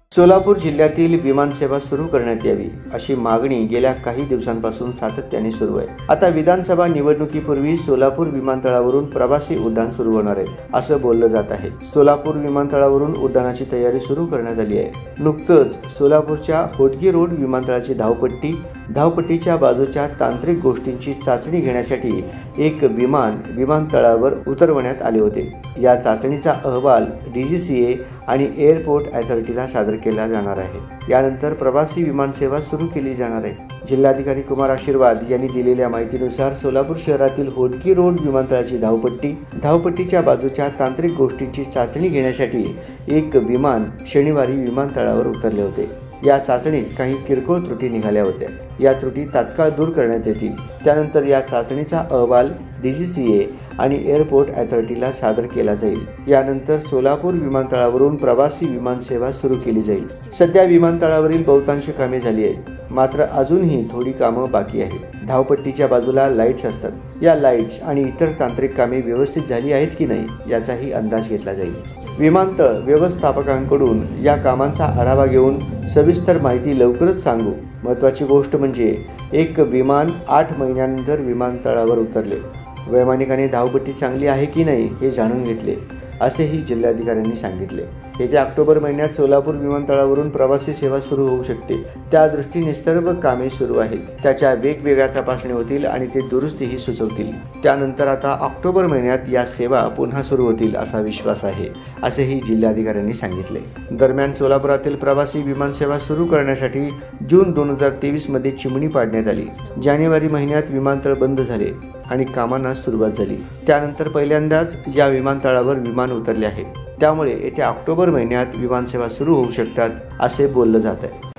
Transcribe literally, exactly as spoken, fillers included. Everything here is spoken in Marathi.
सोलापूर जिल्ह्यातील विमानसेवा सुरू करण्यात यावी अशी मागणी गेल्या काही दिवसांपासून सातत्याने सुरू आहे। आता विधानसभा निवडणुकीपूर्वी सोलापूर विमानतळावरून प्रवासी उड्डाण सुरू होणार आहे असं बोललं जात आहे। सोलापूर विमानतळावरून उड्डाणाची तयारी सुरू करण्यात आली आहे। नुकतंच सोलापूरच्या होटगी रोड विमानतळाची धावपट्टी धावपट्टीच्या बाजूच्या तांत्रिक गोष्टींची चाचणी घेण्यासाठी एक विमान विमानतळावर उतरवण्यात आले होते। या चाचणीचा अहवाल डीजीसीए आणि एअरपोर्ट अथॉरिटीला सादर केला जाणार आहे। यानंतर प्रवासी विमानसेवा सुरू केली जाणार आहे। जिल्हाधिकारी कुमार आशीर्वाद यांनी दिलेल्या माहितीनुसार सोलापूर शहरातील होटगी रोड विमानतळाची धावपट्टी धावपट्टीच्या बाजूच्या तांत्रिक गोष्टींची चाचणी घेण्यासाठी एक विमान शनिवारी विमानतळावर उतरले होते। या चाचणीत काही किरकोळ त्रुटी निघाल्या होत्या। या त्रुटी तात्काळ दूर करण्यात येतील। त्यानंतर या चाचणीचा अहवाल डीजीसीए आणि एअरपोर्ट अथॉरिटीला सादर केला जाईल। यानंतर सोलापूर विमानतळावरून प्रवासी विमानसेवा सुरू केली जाईल। सध्या विमानतळावरील बहुतांश कामे झाली आहेत, मात्र अजूनही थोडी कामं बाकी आहेत। धावपट्टीच्या बाजूला लाईट्स असतात। या लाईट्स आणि इतर तांत्रिक कामे व्यवस्थित झाली आहेत की नाही याचाही अंदाज घेतला जाईल। विमानतळ व्यवस्थापकांकडून या कामांचा आढावा घेऊन सविस्तर माहिती लवकरच सांगू। महत्त्वाची गोष्ट म्हणजे एक विमान आठ महिन्यानंतर विमानतळावर उतरले। वैमानिकाने धावपट्टी चांगली आहे की नाही हे जाणून घेतले असेही जिल्हाधिकाऱ्यांनी सांगितले। येत्या ऑक्टोबर महिन्यात सोलापूर विमानतळावरून प्रवासी सेवा सुरू होऊ शकते। त्या दृष्टीने सर्व कामे सुरू आहेत। त्याच्या वेगवेगळ्या तपासणी होतील आणि ते दुरुस्तीही सुचवतील। त्यानंतर आता ऑक्टोबर महिन्यात या सेवा पुन्हा सुरू होतील असा विश्वास आहे असेही जिल्हाधिकाऱ्यांनी सांगितले। दरम्यान सोलापुरातील प्रवासी विमानसेवा सुरू करण्यासाठी जून दोन हजार तेवीस मध्ये चिमणी पाडण्यात आली। जानेवारी महिन्यात विमानतळ बंद झाले आणि कामांना सुरुवात झाली। त्यानंतर पहिल्यांदाच या विमानतळावर विमान उतरले आहे। त्यामुळे येत्या ऑक्टोबर महिन्यात विमानसेवा सुरू होऊ शकतात असे बोललं जात आहे।